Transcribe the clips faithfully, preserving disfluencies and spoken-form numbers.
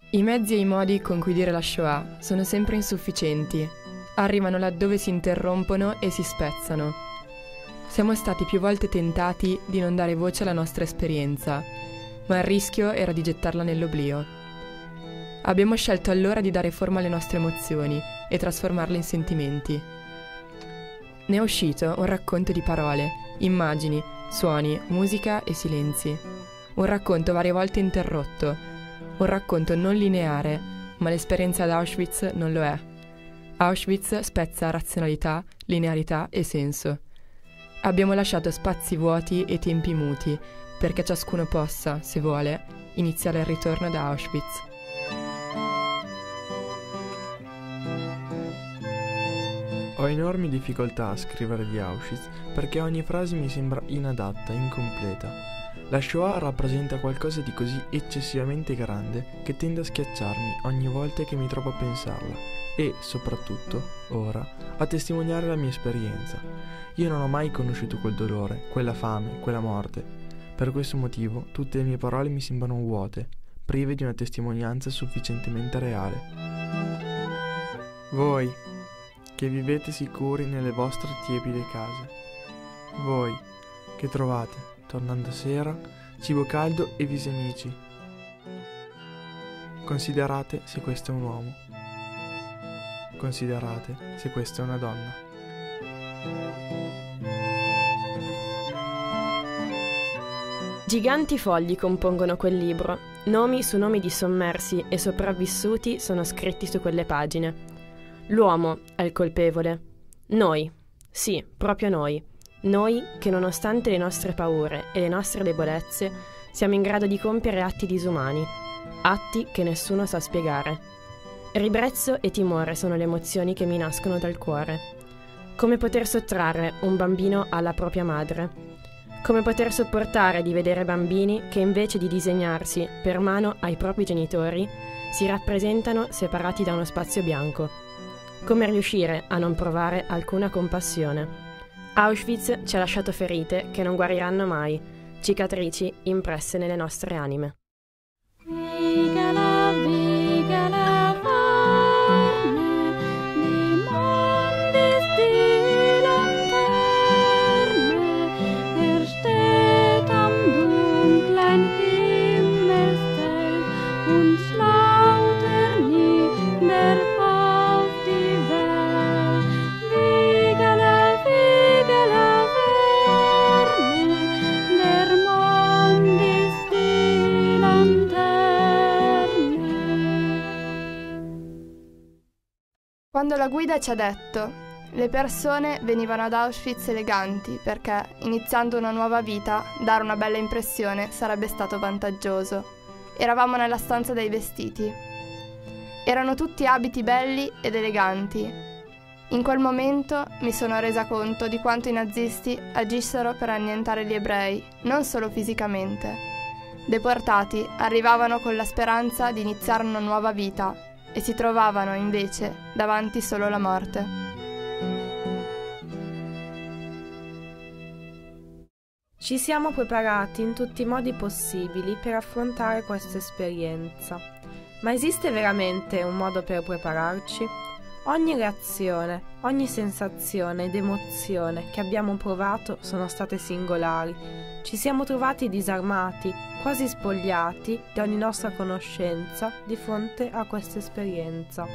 I mezzi e i modi con cui dire la Shoah sono sempre insufficienti. Arrivano laddove si interrompono e si spezzano. Siamo stati più volte tentati di non dare voce alla nostra esperienza, ma il rischio era di gettarla nell'oblio. Abbiamo scelto allora di dare forma alle nostre emozioni e trasformarle in sentimenti. Ne è uscito un racconto di parole, immagini, suoni, musica e silenzi. Un racconto varie volte interrotto, un racconto non lineare, ma l'esperienza ad Auschwitz non lo è. Auschwitz spezza razionalità, linearità e senso. Abbiamo lasciato spazi vuoti e tempi muti, perché ciascuno possa, se vuole, iniziare il ritorno da Auschwitz. Ho enormi difficoltà a scrivere di Auschwitz perché ogni frase mi sembra inadatta, incompleta. La Shoah rappresenta qualcosa di così eccessivamente grande che tende a schiacciarmi ogni volta che mi trovo a pensarla e, soprattutto, ora, a testimoniare la mia esperienza. Io non ho mai conosciuto quel dolore, quella fame, quella morte. Per questo motivo tutte le mie parole mi sembrano vuote, prive di una testimonianza sufficientemente reale. Voi, che vivete sicuri nelle vostre tiepide case. Voi, che trovate, tornando sera, cibo caldo e visi amici. Considerate se questo è un uomo. Considerate se questa è una donna. Giganti fogli compongono quel libro. Nomi su nomi di sommersi e sopravvissuti sono scritti su quelle pagine. L'uomo è il colpevole. Noi. Sì, proprio noi. Noi che nonostante le nostre paure e le nostre debolezze siamo in grado di compiere atti disumani, atti che nessuno sa spiegare. Ribrezzo e timore sono le emozioni che mi nascono dal cuore. Come poter sottrarre un bambino alla propria madre? Come poter sopportare di vedere bambini che invece di disegnarsi per mano ai propri genitori si rappresentano separati da uno spazio bianco? Come riuscire a non provare alcuna compassione? Auschwitz ci ha lasciato ferite che non guariranno mai, cicatrici impresse nelle nostre anime. Quando la guida ci ha detto, le persone venivano ad Auschwitz eleganti perché, iniziando una nuova vita, dare una bella impressione sarebbe stato vantaggioso. Eravamo nella stanza dei vestiti. Erano tutti abiti belli ed eleganti. In quel momento mi sono resa conto di quanto i nazisti agissero per annientare gli ebrei, non solo fisicamente. Deportati arrivavano con la speranza di iniziare una nuova vita, e si trovavano invece davanti solo la morte. Ci siamo preparati in tutti i modi possibili per affrontare questa esperienza. Ma esiste veramente un modo per prepararci? Ogni reazione, ogni sensazione ed emozione che abbiamo provato sono state singolari. Ci siamo trovati disarmati, quasi spogliati di ogni nostra conoscenza di fronte a questa esperienza.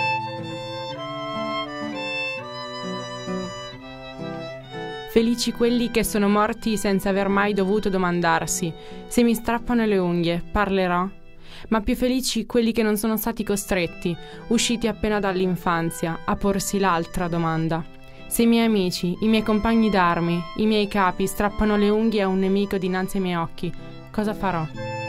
Felici quelli che sono morti senza aver mai dovuto domandarsi: se mi strappano le unghie, parlerò? Ma più felici quelli che non sono stati costretti, usciti appena dall'infanzia, a porsi l'altra domanda: se i miei amici, i miei compagni d'armi, i miei capi strappano le unghie a un nemico dinanzi ai miei occhi, cosa farò?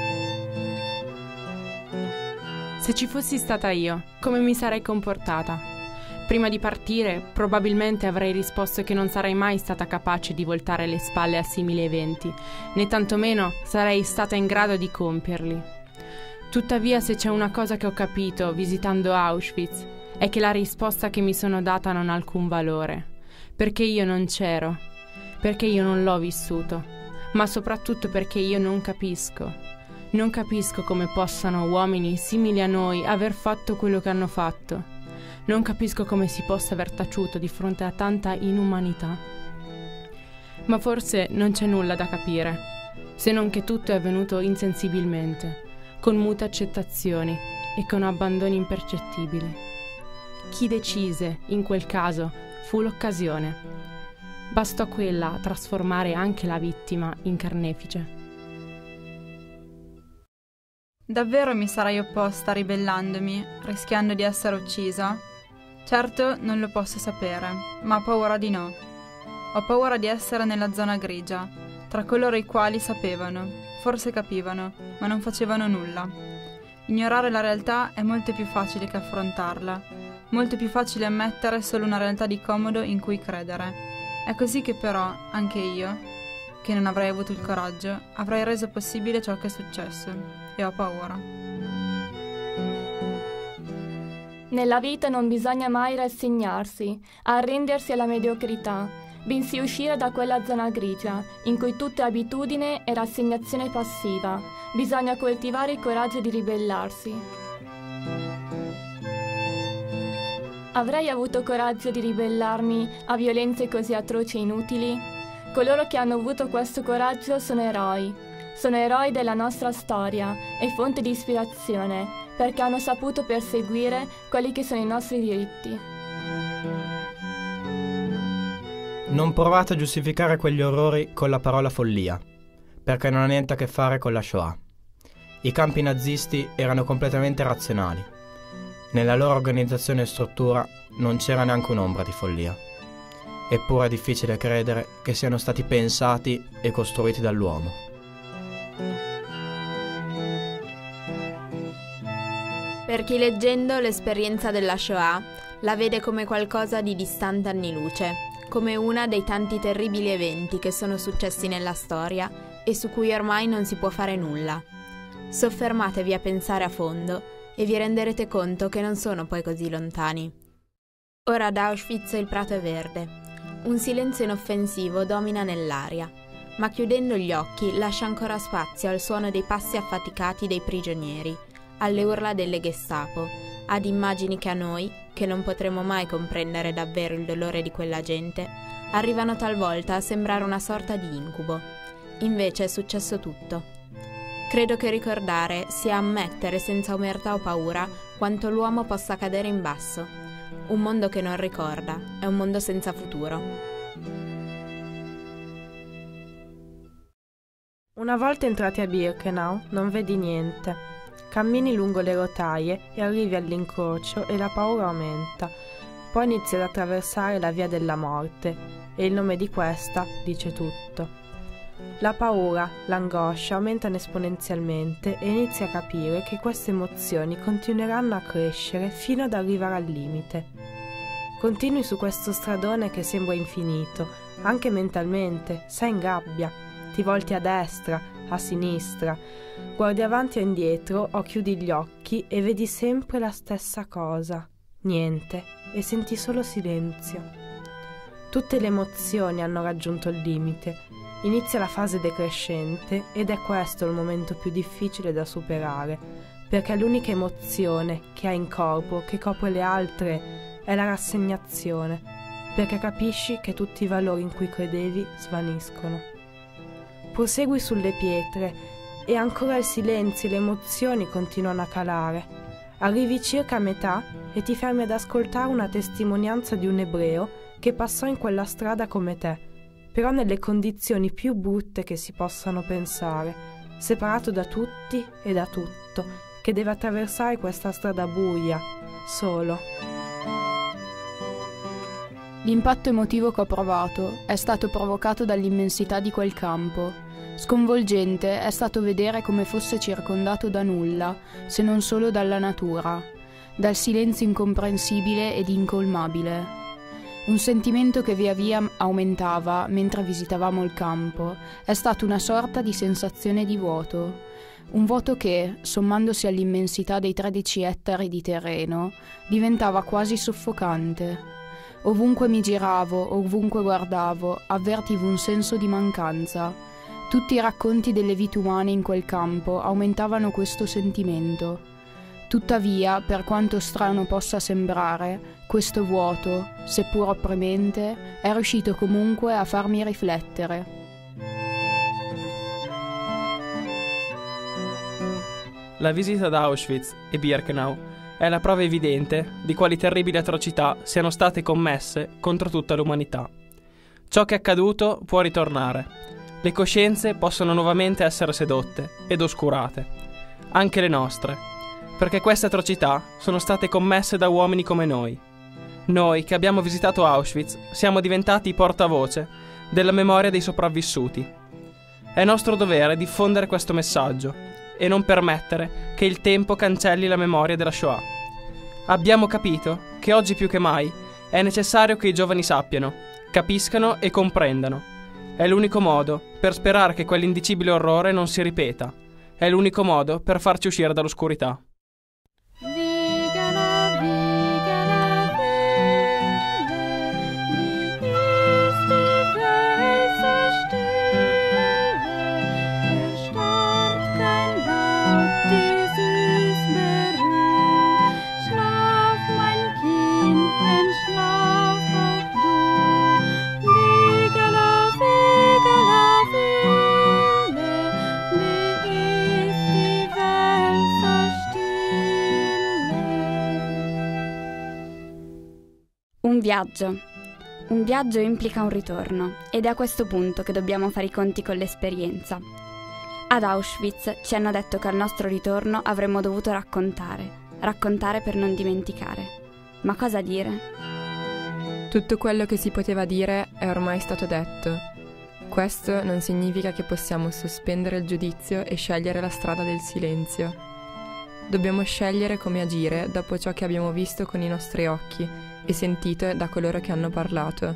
Se ci fossi stata io, come mi sarei comportata? Prima di partire, probabilmente avrei risposto che non sarei mai stata capace di voltare le spalle a simili eventi, né tantomeno sarei stata in grado di compierli. Tuttavia, se c'è una cosa che ho capito visitando Auschwitz, è che la risposta che mi sono data non ha alcun valore, perché io non c'ero, perché io non l'ho vissuto, ma soprattutto perché io non capisco. Non capisco come possano uomini simili a noi aver fatto quello che hanno fatto. Non capisco come si possa aver taciuto di fronte a tanta inumanità. Ma forse non c'è nulla da capire, se non che tutto è avvenuto insensibilmente, con mute accettazioni e con abbandoni impercettibili. Chi decise, in quel caso, fu l'occasione. Bastò quella a trasformare anche la vittima in carnefice. Davvero mi sarei opposta ribellandomi, rischiando di essere uccisa? Certo non lo posso sapere, ma ho paura di no. Ho paura di essere nella zona grigia, tra coloro i quali sapevano, forse capivano, ma non facevano nulla. Ignorare la realtà è molto più facile che affrontarla, molto più facile ammettere solo una realtà di comodo in cui credere. È così che però, anche io, che non avrei avuto il coraggio, avrei reso possibile ciò che è successo. E ho paura. Nella vita non bisogna mai rassegnarsi, arrendersi alla mediocrità, bensì uscire da quella zona grigia, in cui tutto è abitudine e rassegnazione passiva. Bisogna coltivare il coraggio di ribellarsi. Avrei avuto coraggio di ribellarmi a violenze così atroci e inutili? Coloro che hanno avuto questo coraggio sono eroi. Sono eroi della nostra storia e fonte di ispirazione, perché hanno saputo perseguire quelli che sono i nostri diritti. Non provate a giustificare quegli orrori con la parola follia, perché non ha niente a che fare con la Shoah. I campi nazisti erano completamente razionali. Nella loro organizzazione e struttura non c'era neanche un'ombra di follia. Eppure è difficile credere che siano stati pensati e costruiti dall'uomo. Per chi leggendo l'esperienza della Shoah la vede come qualcosa di distante anni luce, come una dei tanti terribili eventi che sono successi nella storia e su cui ormai non si può fare nulla. Soffermatevi a pensare a fondo e vi renderete conto che non sono poi così lontani. Ora ad Auschwitz il prato è verde. Un silenzio inoffensivo domina nell'aria, ma chiudendo gli occhi lascia ancora spazio al suono dei passi affaticati dei prigionieri, alle urla delle Gestapo, ad immagini che a noi, che non potremo mai comprendere davvero il dolore di quella gente, arrivano talvolta a sembrare una sorta di incubo. Invece è successo tutto. Credo che ricordare sia ammettere senza omertà o paura quanto l'uomo possa cadere in basso. Un mondo che non ricorda è un mondo senza futuro. Una volta entrati a Birkenau non vedi niente. Cammini lungo le rotaie e arrivi all'incrocio e la paura aumenta. Poi inizi ad attraversare la via della morte e il nome di questa dice tutto. La paura, l'angoscia aumentano esponenzialmente e inizi a capire che queste emozioni continueranno a crescere fino ad arrivare al limite. Continui su questo stradone che sembra infinito, anche mentalmente, sei in gabbia, ti volti a destra, a sinistra, guardi avanti o indietro o chiudi gli occhi e vedi sempre la stessa cosa, niente, e senti solo silenzio. Tutte le emozioni hanno raggiunto il limite, inizia la fase decrescente ed è questo il momento più difficile da superare, perché l'unica emozione che hai in corpo, che copre le altre, è la rassegnazione, perché capisci che tutti i valori in cui credevi svaniscono. Prosegui sulle pietre e ancora il silenzio e le emozioni continuano a calare. Arrivi circa a metà e ti fermi ad ascoltare una testimonianza di un ebreo che passò in quella strada come te, però nelle condizioni più brutte che si possano pensare, separato da tutti e da tutto, che deve attraversare questa strada buia, solo. L'impatto emotivo che ho provato è stato provocato dall'immensità di quel campo. Sconvolgente è stato vedere come fosse circondato da nulla, se non solo dalla natura, dal silenzio incomprensibile ed incolmabile. Un sentimento che via via aumentava mentre visitavamo il campo è stato una sorta di sensazione di vuoto. Un vuoto che, sommandosi all'immensità dei tredici ettari di terreno, diventava quasi soffocante. Ovunque mi giravo, ovunque guardavo, avvertivo un senso di mancanza. Tutti i racconti delle vite umane in quel campo aumentavano questo sentimento. Tuttavia, per quanto strano possa sembrare, questo vuoto, seppur opprimente, è riuscito comunque a farmi riflettere. La visita ad Auschwitz e Birkenau è la prova evidente di quali terribili atrocità siano state commesse contro tutta l'umanità. Ciò che è accaduto può ritornare. Le coscienze possono nuovamente essere sedotte ed oscurate, anche le nostre, perché queste atrocità sono state commesse da uomini come noi. Noi che abbiamo visitato Auschwitz siamo diventati i portavoce della memoria dei sopravvissuti. È nostro dovere diffondere questo messaggio e non permettere che il tempo cancelli la memoria della Shoah. Abbiamo capito che oggi più che mai è necessario che i giovani sappiano, capiscano e comprendano. È l'unico modo per sperare che quell'indicibile orrore non si ripeta. È l'unico modo per farci uscire dall'oscurità. Un viaggio. Un viaggio implica un ritorno ed è a questo punto che dobbiamo fare i conti con l'esperienza. Ad Auschwitz ci hanno detto che al nostro ritorno avremmo dovuto raccontare, raccontare per non dimenticare. Ma cosa dire? Tutto quello che si poteva dire è ormai stato detto. Questo non significa che possiamo sospendere il giudizio e scegliere la strada del silenzio. Dobbiamo scegliere come agire dopo ciò che abbiamo visto con i nostri occhi e sentito da coloro che hanno parlato.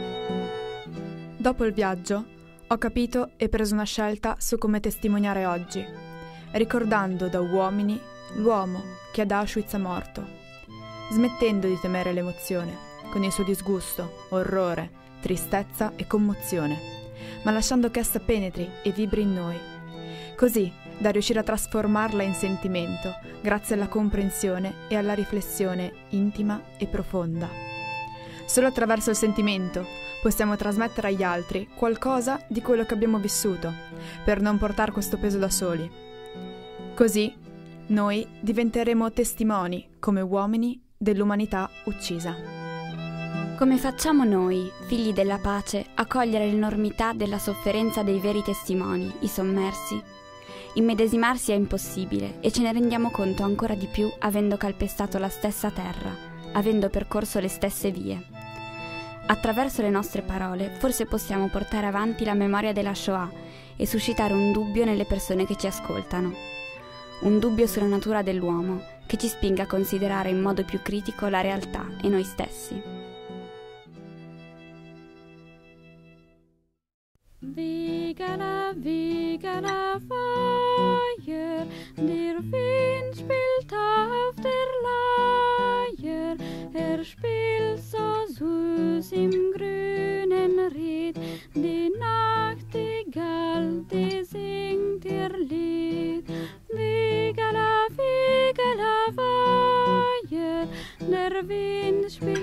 Dopo il viaggio ho capito e preso una scelta su come testimoniare oggi, ricordando da uomini l'uomo che ad Auschwitz è morto, smettendo di temere l'emozione, con il suo disgusto, orrore, tristezza e commozione, ma lasciando che essa penetri e vibri in noi, così da riuscire a trasformarla in sentimento grazie alla comprensione e alla riflessione intima e profonda. Solo attraverso il sentimento possiamo trasmettere agli altri qualcosa di quello che abbiamo vissuto, per non portare questo peso da soli. Così noi diventeremo testimoni come uomini dell'umanità uccisa. Come facciamo noi, figli della pace, a cogliere l'enormità della sofferenza dei veri testimoni, i sommersi? Immedesimarsi è impossibile e ce ne rendiamo conto ancora di più avendo calpestato la stessa terra, avendo percorso le stesse vie. Attraverso le nostre parole forse possiamo portare avanti la memoria della Shoah e suscitare un dubbio nelle persone che ci ascoltano. Un dubbio sulla natura dell'uomo che ci spinga a considerare in modo più critico la realtà e noi stessi. Wegala, Wegala, Feuer, der Wind spielt auf der Leier, er spielt so süß im grünen Ried, die Nachtigall, die singt ihr Lied. Wegala, Wegala, Feuer, der Wind spielt